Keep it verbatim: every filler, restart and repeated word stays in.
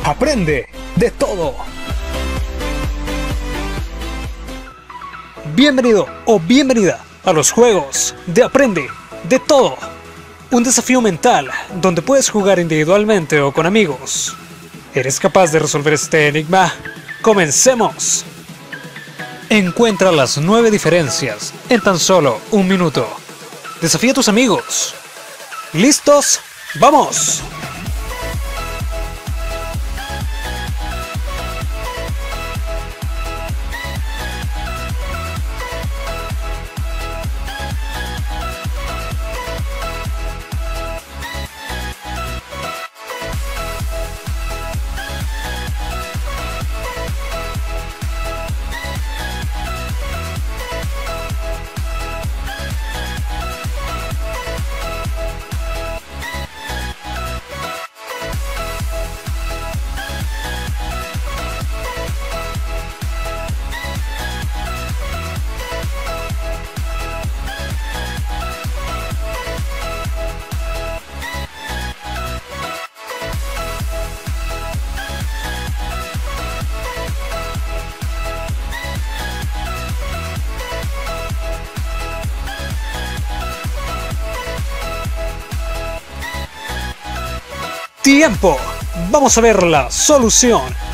Aprende de todo. Bienvenido o bienvenida a los juegos de Aprende de todo. Un desafío mental donde puedes jugar individualmente o con amigos. ¿Eres capaz de resolver este enigma? ¡Comencemos! Encuentra las nueve diferencias en tan solo un minuto. Desafía a tus amigos. ¿Listos? ¡Vamos! ¡Tiempo! Vamos a ver la solución.